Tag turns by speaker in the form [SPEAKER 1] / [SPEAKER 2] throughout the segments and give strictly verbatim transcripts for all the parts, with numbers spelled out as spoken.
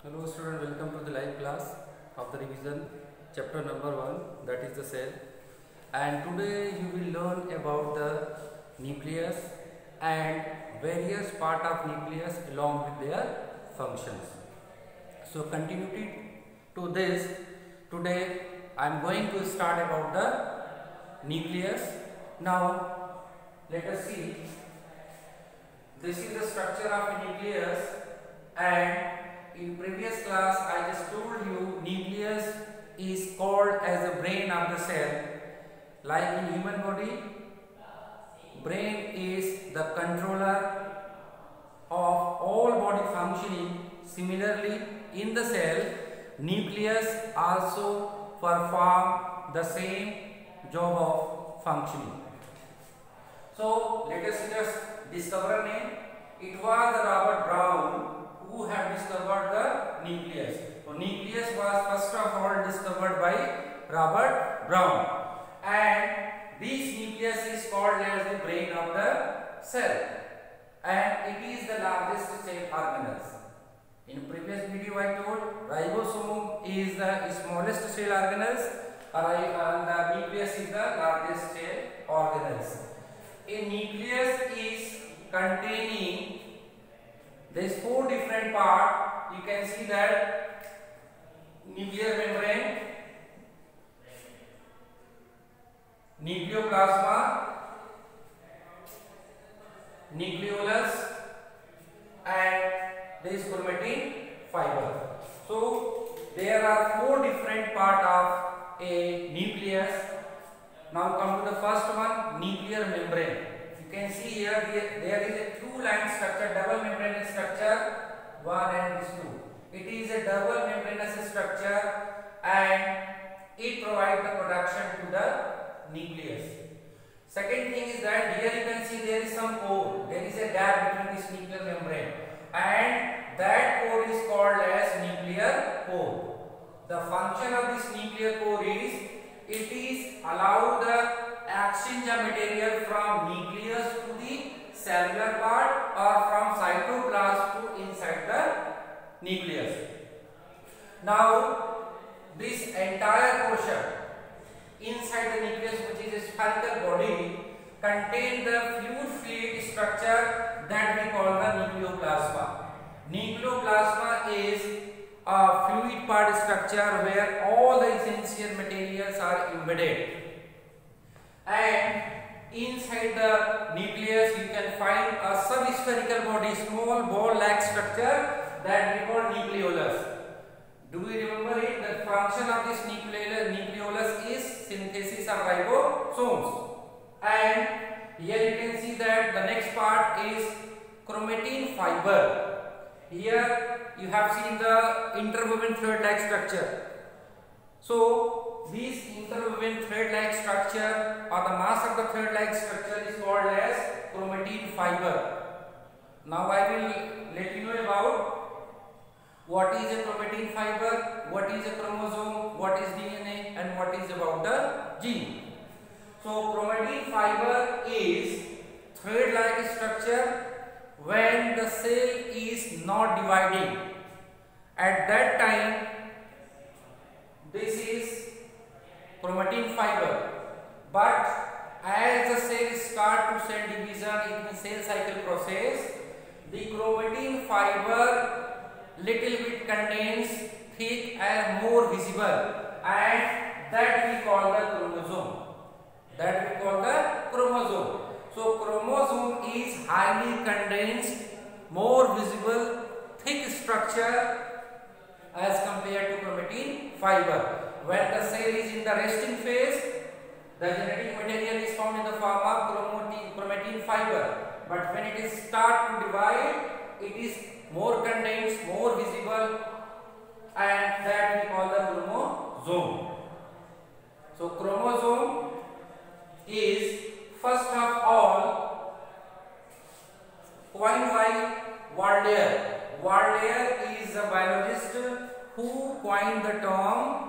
[SPEAKER 1] Hello student, welcome to the live class of the revision chapter number one, that is the cell. And today you will learn about the nucleus and various part of nucleus along with their functions. So continuity to this, today I am going to start about the nucleus. Now let us see. This is the structure of a nucleus, and in previous class I just told you nucleus is called as the brain of the cell. Like in human body, brain is the controller of all body functioning. Similarly, in the cell, nucleus also perform the same job of functioning. So let us just discover name. It was Robert Brown who had discovered the nucleus. So nucleus was first of all discovered by Robert Brown, and this nucleus is called as the brain of the cell, and it is the largest cell organelle. In previous video I told ribosome is the smallest cell organelle, and the nucleus is the largest cell organelle. A nucleus is containing, there is four different parts. You can see that nuclear membrane, nucleoplasma, nucleolus, and there is chromatin fiber. So there are four different parts of a nucleus. Now come to the first one, nuclear membrane. You can see here there is a two-line structure, double membranous structure, one and this two. It is a double membranous structure, and it provides the protection to the nucleus. Second thing is that here you can see there is some core. There is a gap between this nuclear membrane, and that core is called as nuclear core. The function of this nuclear core is it is allow the exchange of material from nucleus to the cellular part or from cytoplasm to inside the nucleus. Now this entire portion inside the nucleus, which is a spherical body, contain the fluid fluid structure that we call the nucleoplasma. Nucleoplasma is a fluid part structure where all the essential materials are embedded, and inside the nucleus you can find a subspherical body, small ball-like structure that we call nucleolus. Do we remember it? The function of this nucleolus, nucleolus is synthesis of ribosomes, and here you can see that the next part is chromatin fiber. Here you have seen the interwoven thread-like structure. So this interwoven thread-like structure or the mass of the thread-like structure is called as chromatin fiber. Now I will let you know about what is a chromatin fiber, what is a chromosome, what is D N A, and what is about the gene. So chromatin fiber is thread-like structure when the cell is not dividing. At that time, this is chromatin fiber. But as the cells start to cell division, it means cell cycle process, the chromatin fiber little bit contains thick and more visible, and that we call the chromosome. That we call the chromosome. So chromosome is highly condensed, more visible, thick structure as compared to chromatin fiber. When the cell is in the resting phase, the genetic material is found in the form of chromatin, chromatin fiber. But when it is start to divide, it is more condensed, more visible, and that we call the chromosome. So chromosome is first of all coined by Waldeyer. Waldeyer is a biologist who coined the term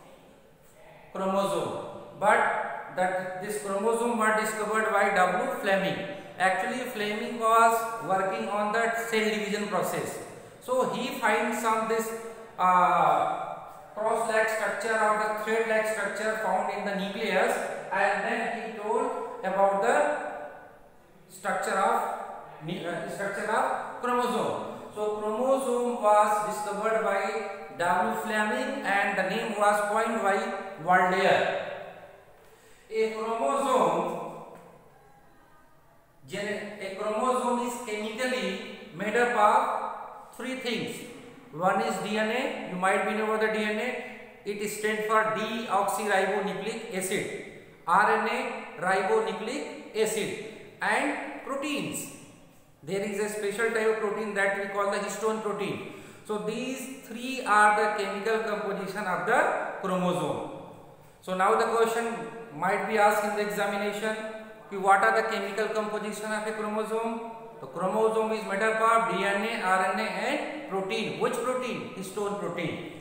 [SPEAKER 1] chromosome, but that this chromosome was discovered by W. Fleming. Actually, Fleming was working on the cell division process. So he finds some this uh, cross-like structure or the thread-like structure found in the nucleus, and then he told about the structure of uh, structure of chromosome. So chromosome was discovered by W. Fleming and the name was coined by Waldeyer. A chromosome, a chromosome is chemically made up of three things. One is D N A. You might be know about the D N A. It stands for deoxyribonucleic acid. R N A, ribonucleic acid, and proteins. There is a special type of protein that we call the histone protein. So these three are the chemical composition of the chromosome. So now the question might be asked in the examination, what are the chemical composition of a chromosome? The chromosome is made up of D N A, R N A and protein. Which protein? Histone protein.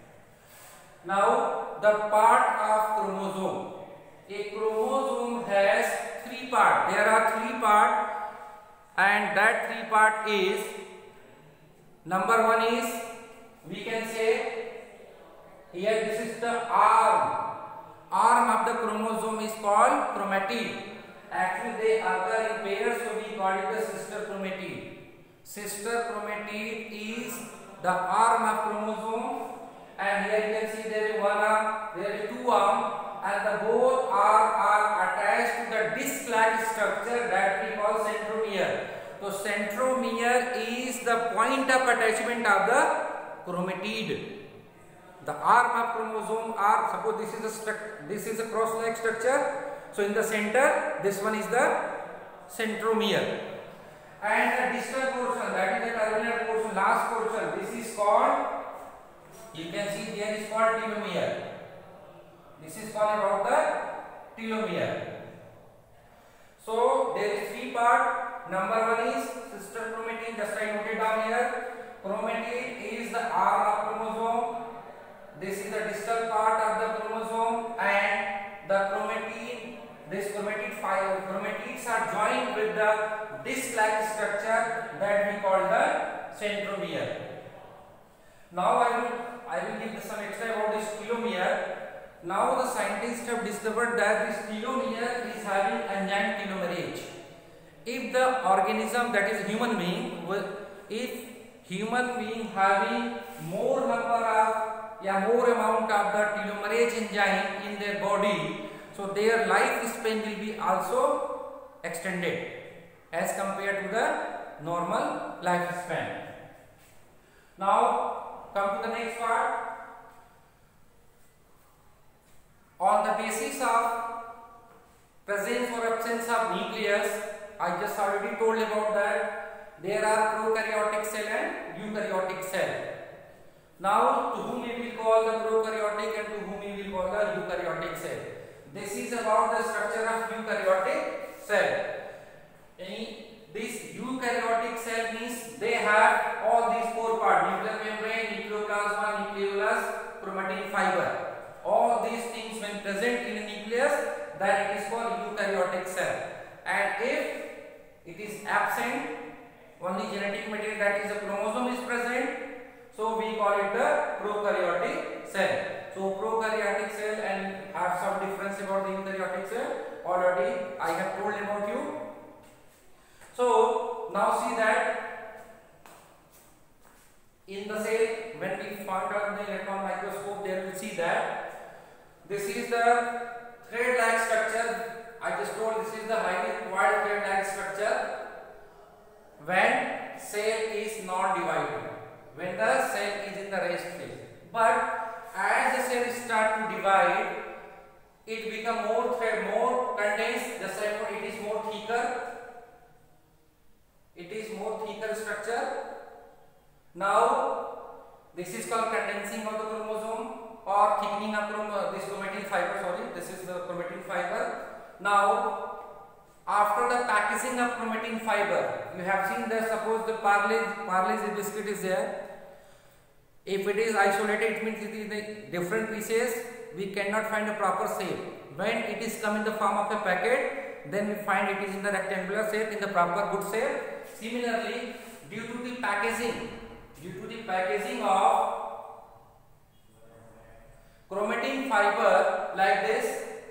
[SPEAKER 1] Now the part of chromosome. A chromosome has three parts. There are three parts, and that three part is, number one is, we can say here this is the arm. Arm of the chromosome is called chromatid. Actually they occur in pairs, so we call it the sister chromatid. Sister chromatid is the arm of chromosome, and here you can see there is one arm, there is two arms, and the both arms are attached to the disc-like structure that we call centromere. So centromere is the point of attachment of the chromatid. The arm of chromosome are, suppose this is a this is a cross-like structure. So in the center, this one is the centromere, and the distal portion, that is the terminal portion, last portion, this is called, you can see here is called telomere. This is called about the telomere. So there is three part. Number one is sister chromatid, just I noted down here. Chromatid is the arm of chromosome. This is the distal part of the chromosome, and the chromatid, this chromatid five chromatids are joined with the disc-like structure that we call the centromere. Now I will I will give some extra about this telomere. Now the scientists have discovered that this telomere is having enzyme telomerase. If the organism, that is human being, if human being having more number of, yeah, more amount of the telomerase enzyme in their body, so their lifespan will be also extended as compared to the normal lifespan. Now come to the next part. On the basis of presence or absence of nucleus, I just already told about that there are prokaryotic cell and eukaryotic cell. Now to whom we will call the prokaryotic and to whom we will call the eukaryotic cell. This is about the structure of eukaryotic cell. Any, this eukaryotic cell means they have all these four parts: nuclear membrane, nucleoplasma, nucleolus, chromatin fiber. All these things when present in a nucleus, then it is called eukaryotic cell. And if it is absent, only genetic material, that is the chromosome is present, so we call it the prokaryotic cell. So prokaryotic cell and have some difference about the eukaryotic cell. Already I have told about you. So now see that in the cell, when we find out the electron microscope, there will see that this is the thread-like structure. I just told this is the highly coiled thread-like structure when cell is not divided, when the cell is in the rest phase. But as the cells start to divide, it become more thread, more condensed. Just like it is more thicker. It is more thicker structure. Now this is called condensing of the chromosome or thickening of chrom this chromatin fiber. Sorry, this is the chromatin fiber. Now after the packaging of chromatin fiber, you have seen that suppose the Parle Parle biscuit is there. If it is isolated, it means it is in different pieces. We cannot find a proper shape. When it is come in the form of a packet, then we find it is in the rectangular shape, in the proper good shape. Similarly, due to the packaging, due to the packaging of chromatin fiber like this,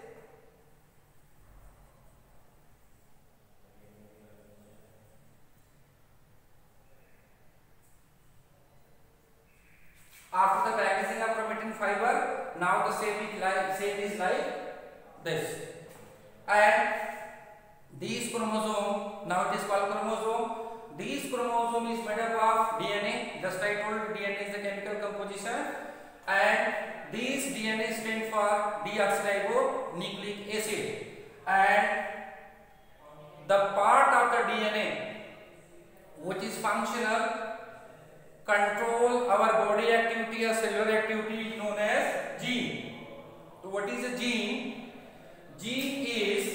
[SPEAKER 1] after the packaging of chromatin fiber, now the shape is like shape is like this, and these chromosome, now it is called chromosome. These chromosome is made up of D N A. Just I told D N A is the chemical composition, and these D N A stand for deoxyribonucleic acid, and the part of the D N A which is functional, control our body activity or cellular activity is known as gene. So what is a gene? Gene is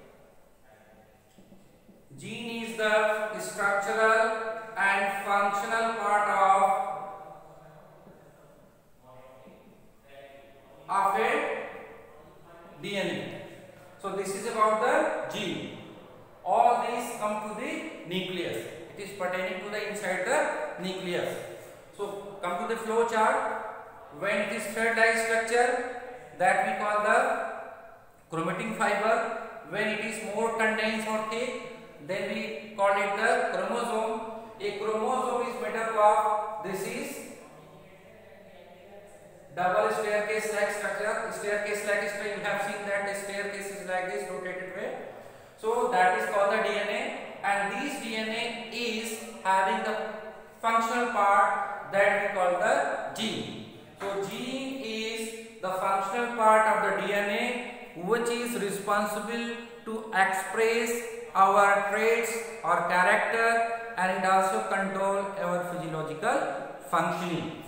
[SPEAKER 1] Gene is the structural and functional part of, of a D N A. So this is about the gene. All these come to the nucleus. It is pertaining to the inside the nucleus. So come to the flow chart. When it is thread-like structure, that we call the chromatin fiber. When it is more condensed or thick, then we call it the chromosome. A chromosome is made up of, this is double staircase like structure. Staircase like structure, you have seen that the staircase is like this, rotated way. So that is called the D N A, and this D N A is having the functional part that we call the gene. So gene is the functional part of the D N A which is responsible to express our traits or character, and it also control our physiological functioning.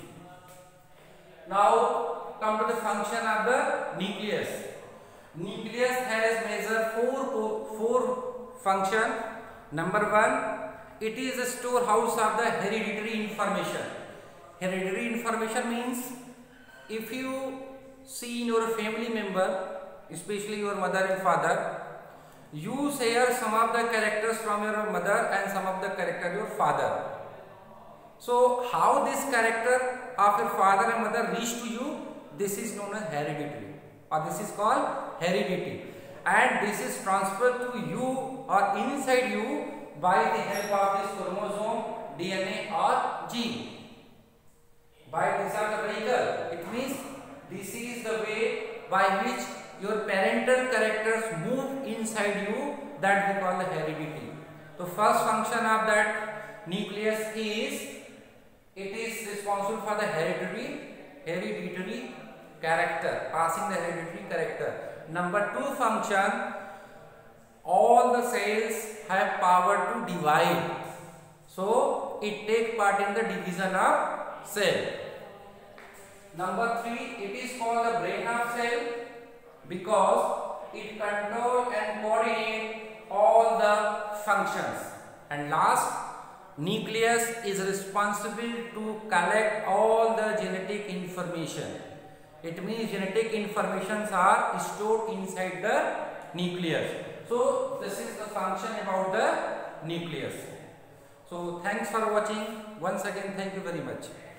[SPEAKER 1] Now come to the function of the nucleus. Nucleus has major four four function. Number one, it is a storehouse of the hereditary information. Hereditary information means if you see in your family member, especially your mother and father, you share some of the characters from your mother and some of the character your father. So how this character of your father and mother reach to you, this is known as hereditary, or this is called heredity, and this is transferred to you or inside you by the help of this chromosome, D N A or gene. By this are the vehicle. It means this is the way by which your parental characters move inside you, that we call the heredity. So first function of that nucleus is, it is responsible for the hereditary hereditary character, passing the hereditary character. Number two function, all the cells have power to divide. So it takes part in the division of cell. Number three, it is called the brain of cell because it controls and coordinates all the functions. And last, nucleus is responsible to collect all the genetic information. It means genetic informations are stored inside the nucleus. So this is the function about the nucleus. So thanks for watching. Once again, thank you very much.